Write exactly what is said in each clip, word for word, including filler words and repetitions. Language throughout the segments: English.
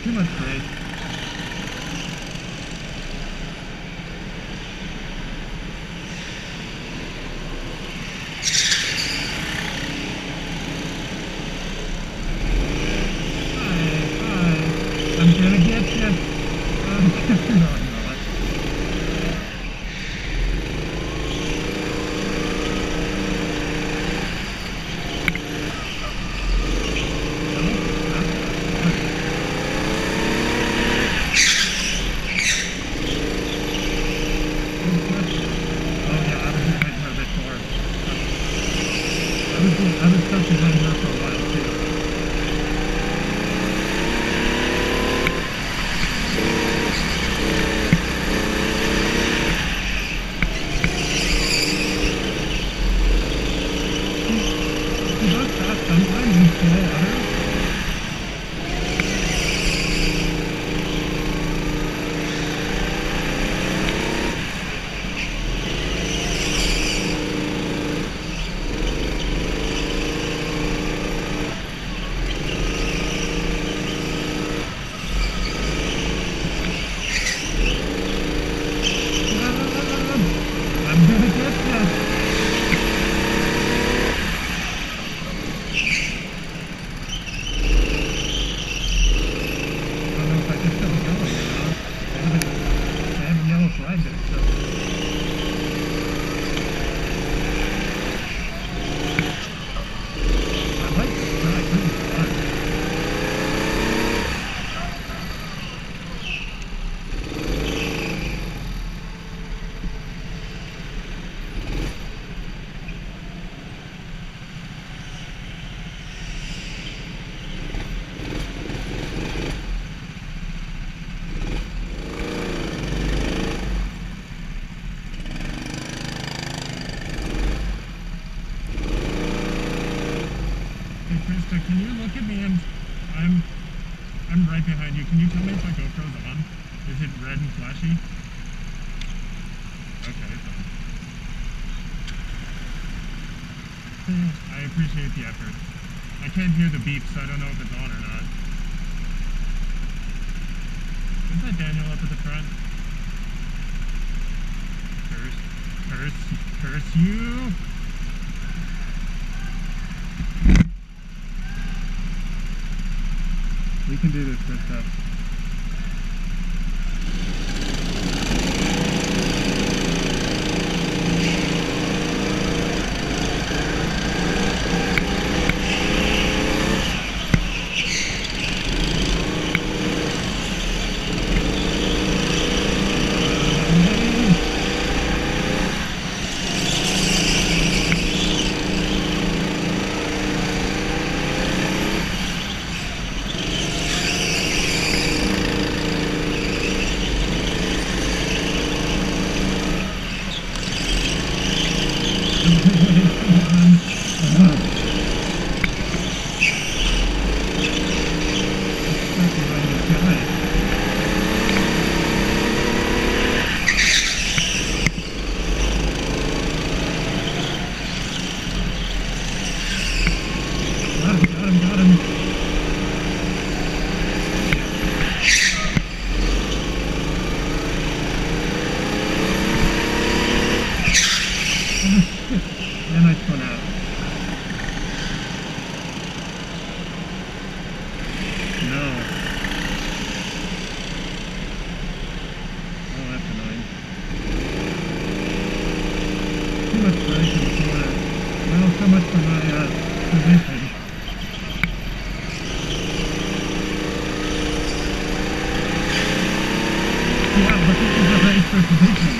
Too much brake. I'm gonna get you. I'm gonna... No, I'm not. Oh yeah, I was just waiting for a bit more. I was, I was stuck behind her for a while too. Sometimes you slow others. I'm gonna get that. Krista, can you look at me and I'm I'm right behind you. Can you tell me if my GoPro's on? Is it red and flashy? Okay, fine. I appreciate the effort. I can't hear the beep, so I don't know if it's on or not. Is that Daniel up at the front? Curse, curse, curse you! We can do this, Krista. And I spun out. No. Oh, that's annoying. Too much brake in the corner. Well, so much for my uh, position. Yeah, but this is a race for position.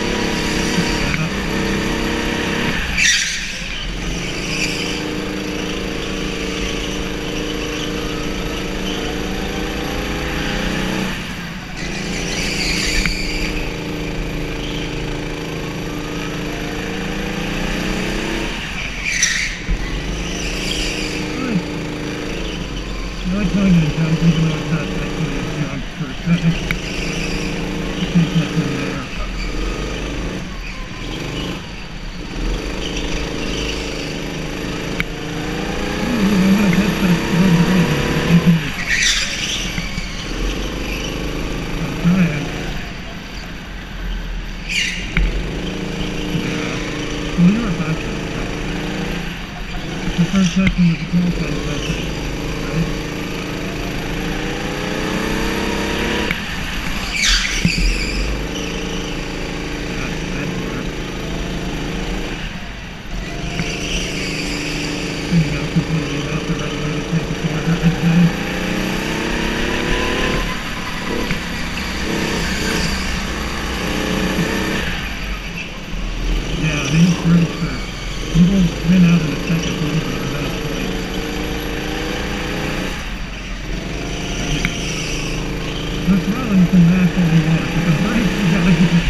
I like going to the jump even though it's not actually a jump per se. Take that from there. Ooh, I want to catch that slow break. can laugh all you want, but the brakes, you gotta do it.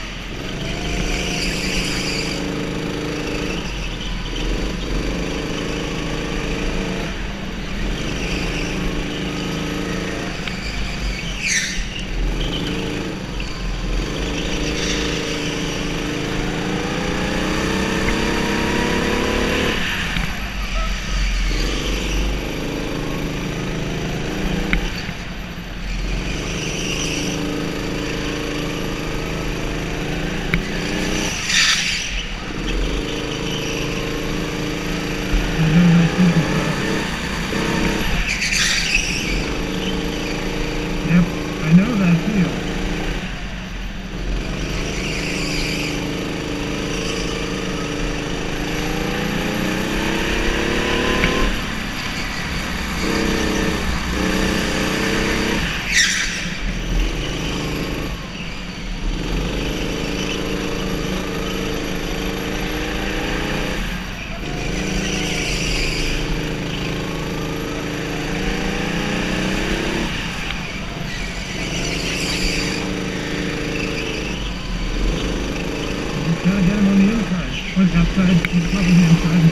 Yep, I know that feel. Gotta get him on the inside. Or the outside. He's probably the inside.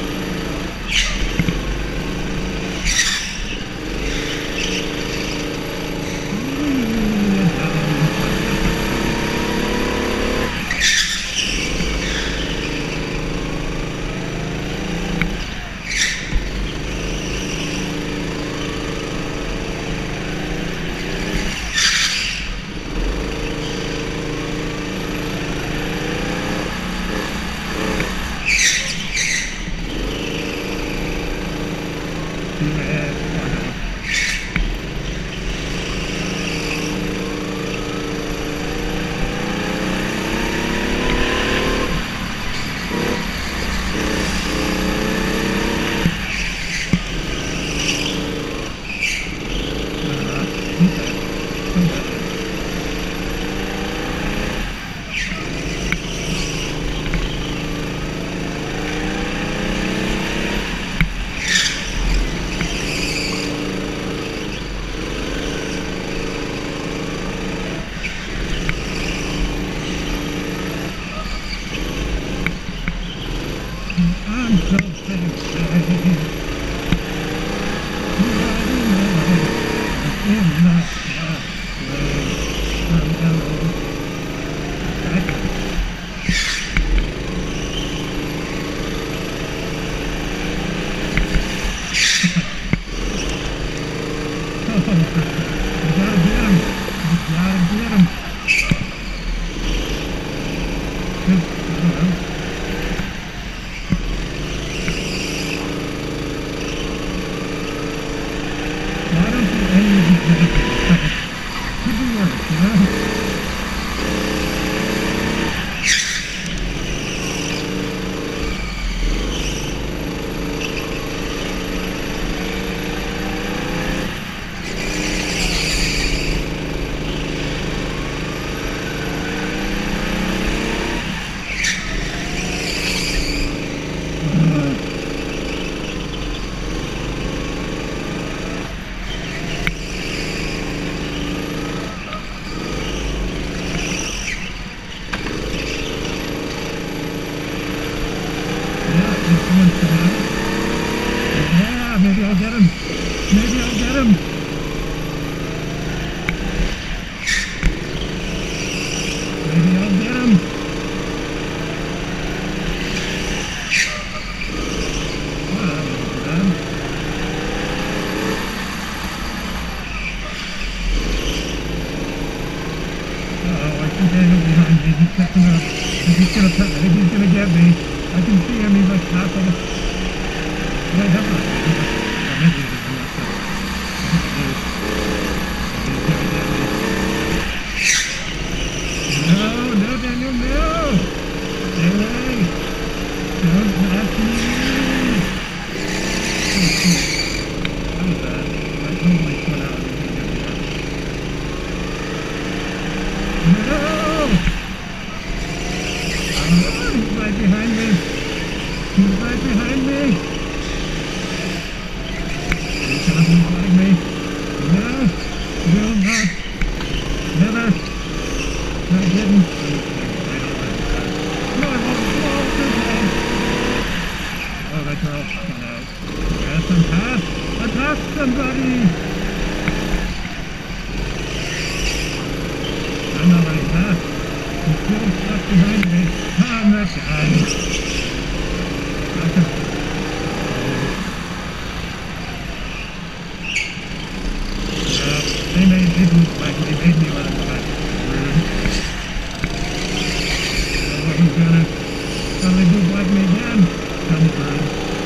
I'm so thankful. Yeah, maybe I'll get him. Maybe I'll get him. Maybe I'll get him. Wow, that was bad. Uh-oh, I think Daniel's behind me. He's catching up. He's gonna, I think he's gonna get me. I can see him. He's like half of the... Yeah, definitely. Oh, maybe he doesn't. passed somebody! I'm not running fast. He's still stuck behind me. Ah, I'm that guy. That's a... Yeah, they made me blue black. They made me run black. Rude. I wasn't gonna... How they blue black me again? Come through.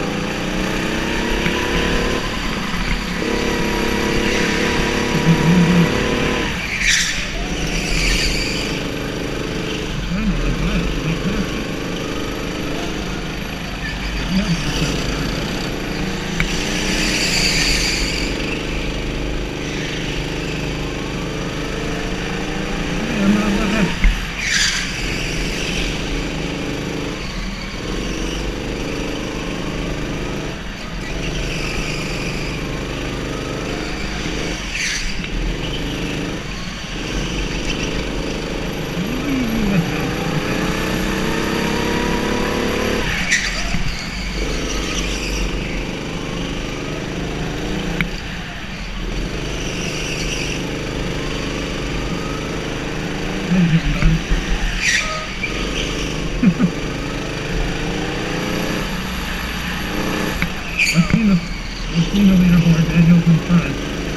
I've seen the, I've seen the leaderboard, Daniel's in front.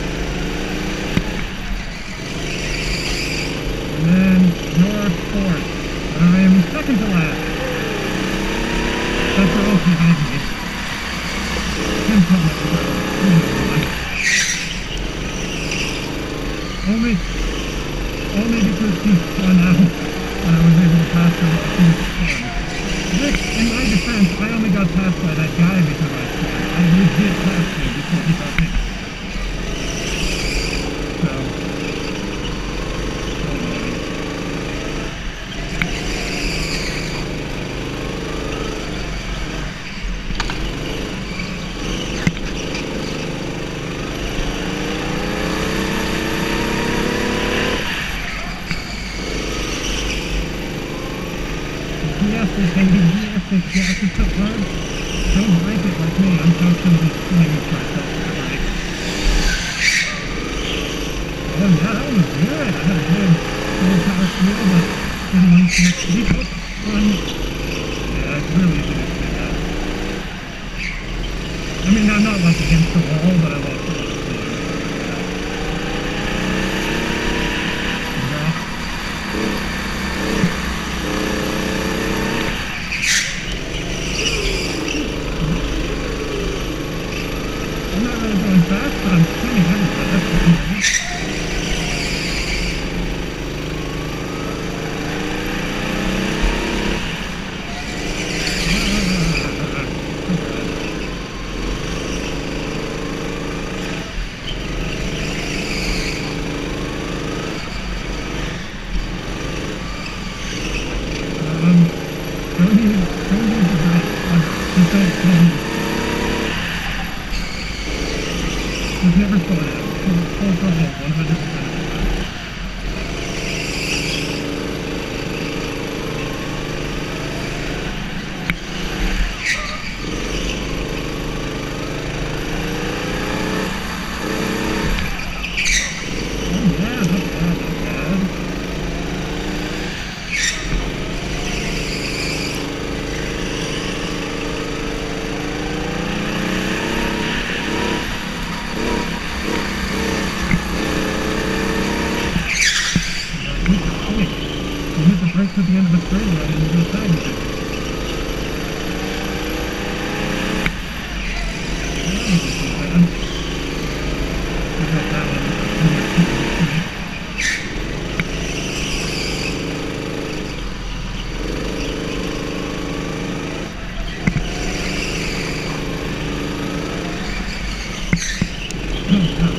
And then you're fourth, and I am second to last. That's all behind me. Tim Thomas is Only, only because he's fun out, and I was able to pass him while he was fun. Rick, in my defense, I only got passed by that guy because I spun. I legit passed him before he got me. So, so annoying. Yes, they can be yes, they jack it so hard. Don't break it like me. I'm constantly swinging myself to the right. Oh yeah, that was good. I had a good full power steer, but didn't like to keep up on. Yeah, it's really easy to do that. I mean, I'm not like against the wall, but I lost a lot of speed. I'm not really going fast, but I'm spinning everywhere. That's pretty nice. Um, don't use, don't use the brake. Just don't, don't. Just never slow down. Full, full throttle, one hundred percent of the time. Oh yeah, not bad, not bad. You hit the brakes at the end of the straight line and you go side with it. That wasn't too bad. I got that one. Oh, wow.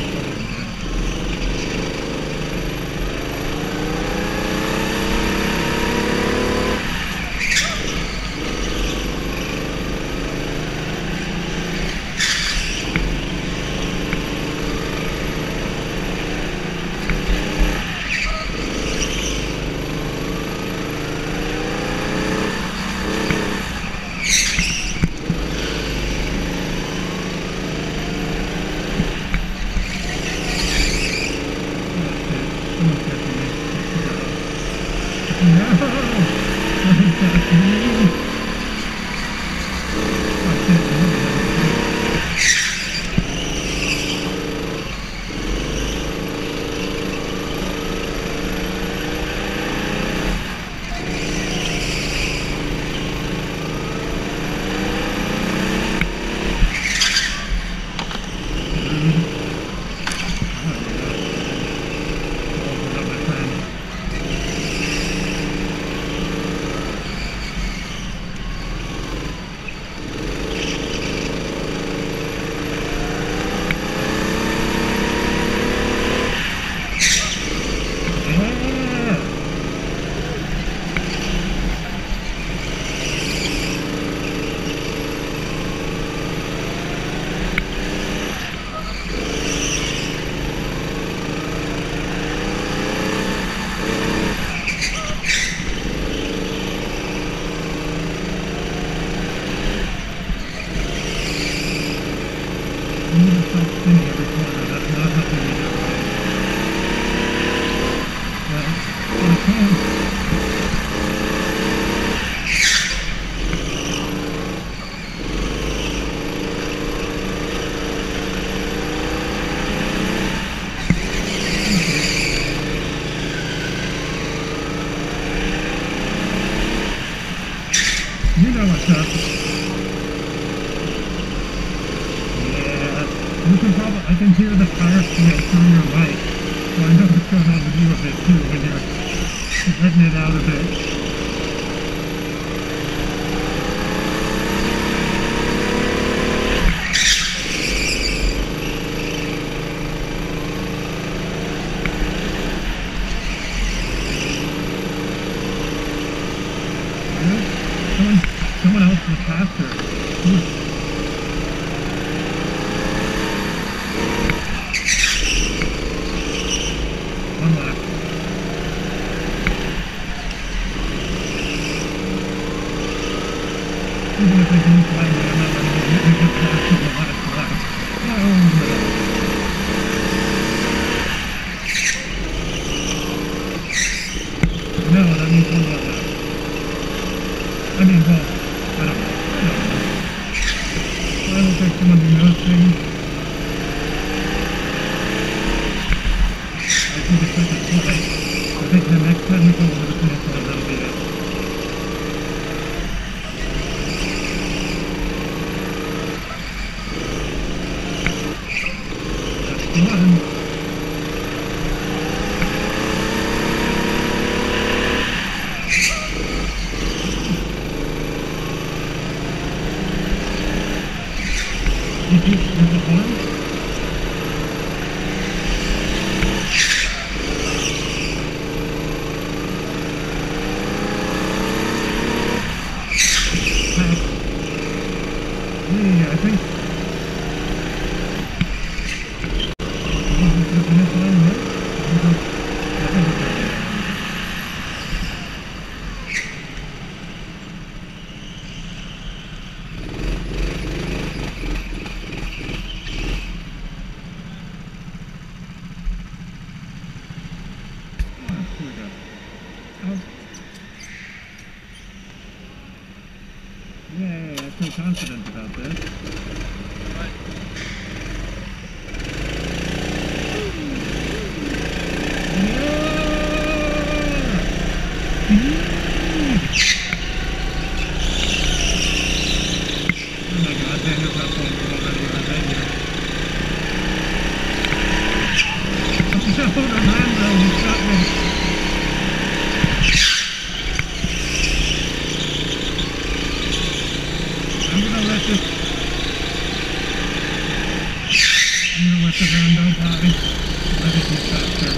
up. Yeah. You can probably, I can hear the fire feel through your mic. So I know what's going on with you a bit too when you're letting it out a bit. Someone, someone else was faster. Ooh. One lap. Even if I can find me, I'm not letting it get me get past to the last lap. Oh, no. No, that means one more lap. I mean, well, I don't know. I don't know. I look like someone who knows things. I see the second flight. I think the next time we go over the finish line, that'll be it. That's one. Did you hear the horn? Yeah, I think... Is this the finish line yet? I think it's okay. Here we go. Oh. Yay, I feel confident about this. Right. Oh my god, Daniel's not pulling me already. I bet you. Oh, Orlando, you shot me. I'm gonna let this, I'm gonna let the rando by, let it get faster.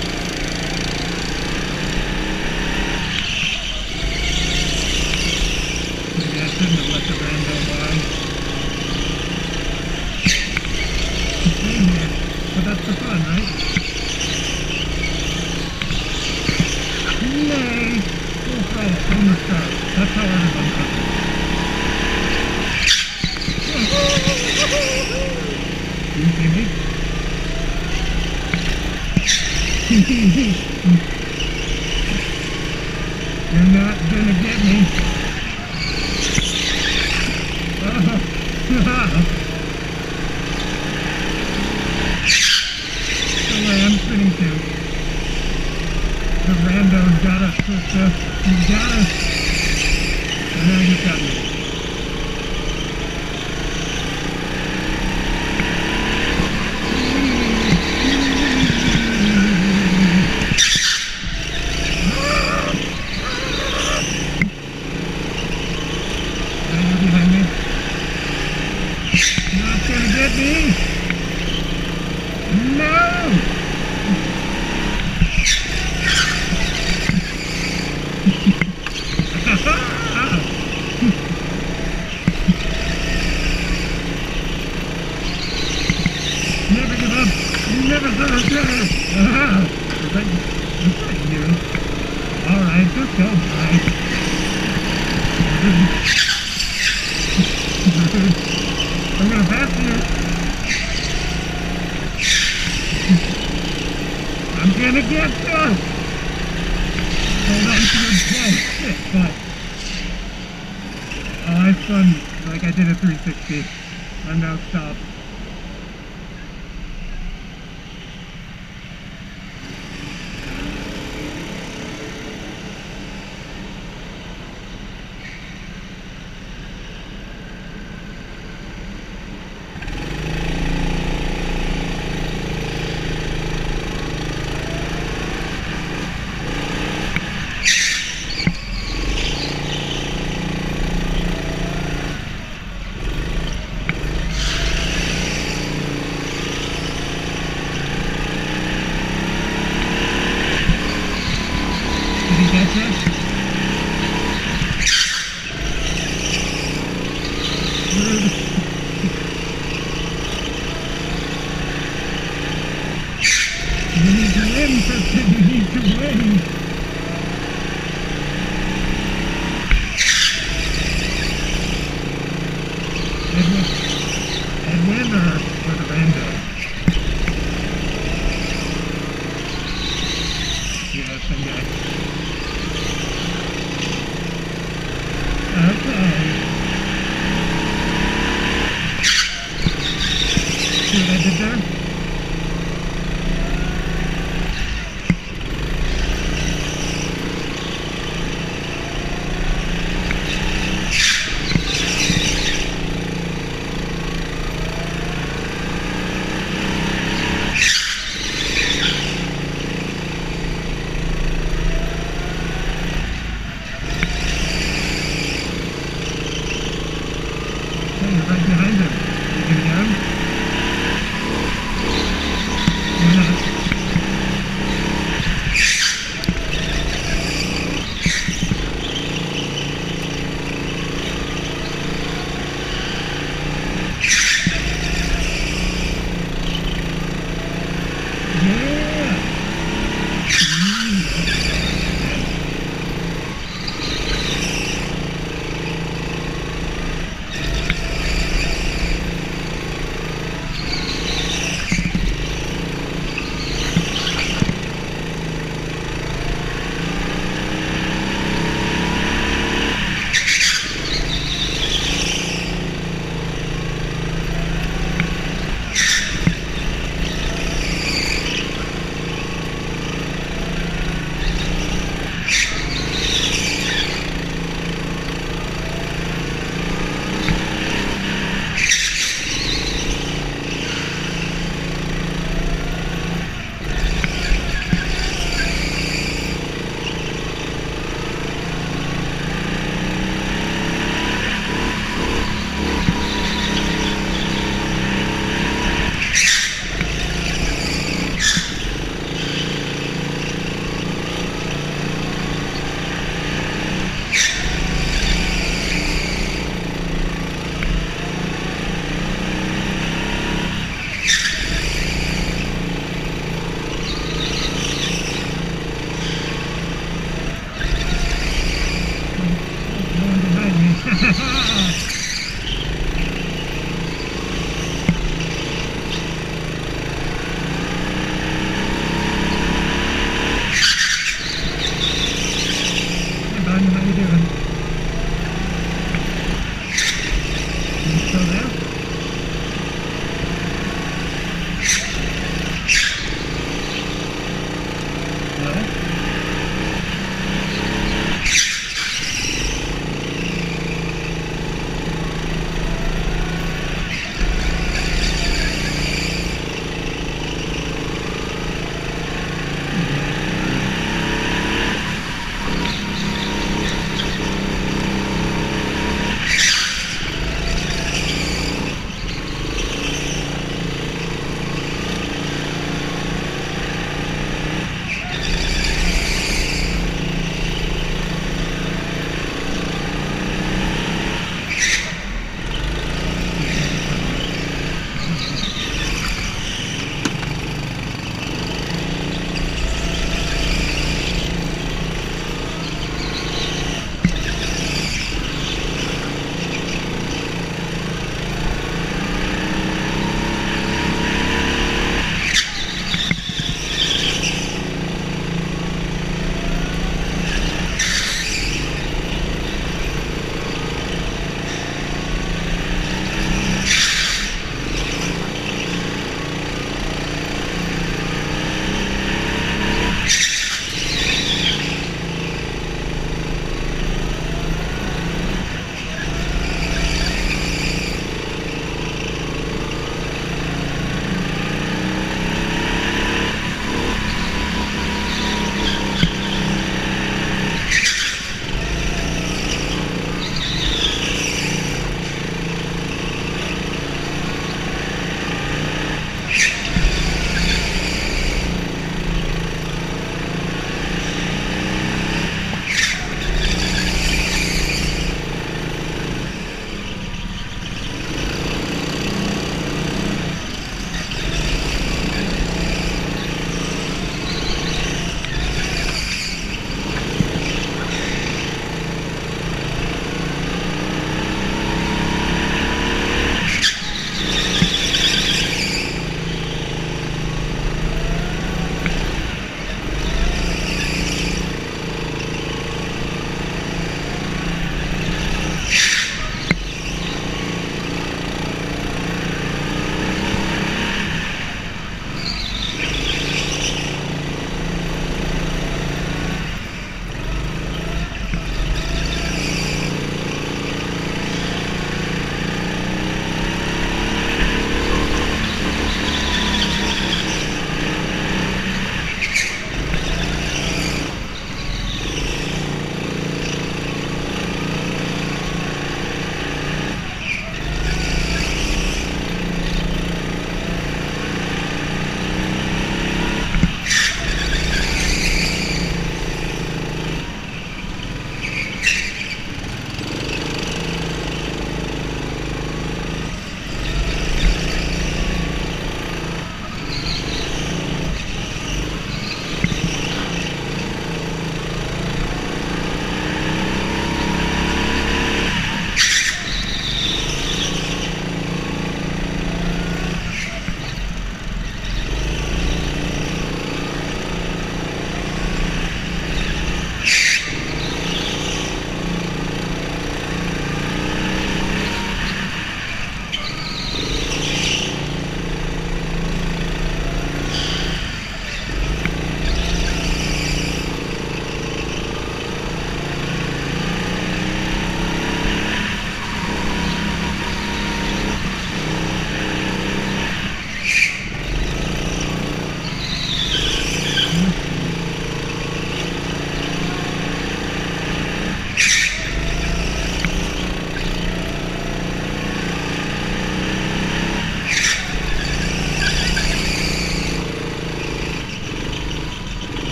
Maybe I shouldn't have let the rando by. It's in here, but that's the fun, right? Yay! Oh, oh, almost got it. That's how everyone does it. Do you see me? You're not gonna get me. The way I'm spinning to. The rando's got us, sister. You got us. And now you've got me. Behind me. You're not gonna get me. No. Never give up. Never surrender. Is that, is that you? All right, just go by. I'm gonna pass you. I'm gonna get you. Hold on to your tail. Shit, but oh, I spun like I did a three sixty. I'm now stopped. set. Rude. You need to win, Preston. You need to win. Edwin, Edwin or, or the rando? Yeah, same guy. Okay. See what I did there? Hey, you're right behind him. You gonna get him? Why not? Yeah! Mm.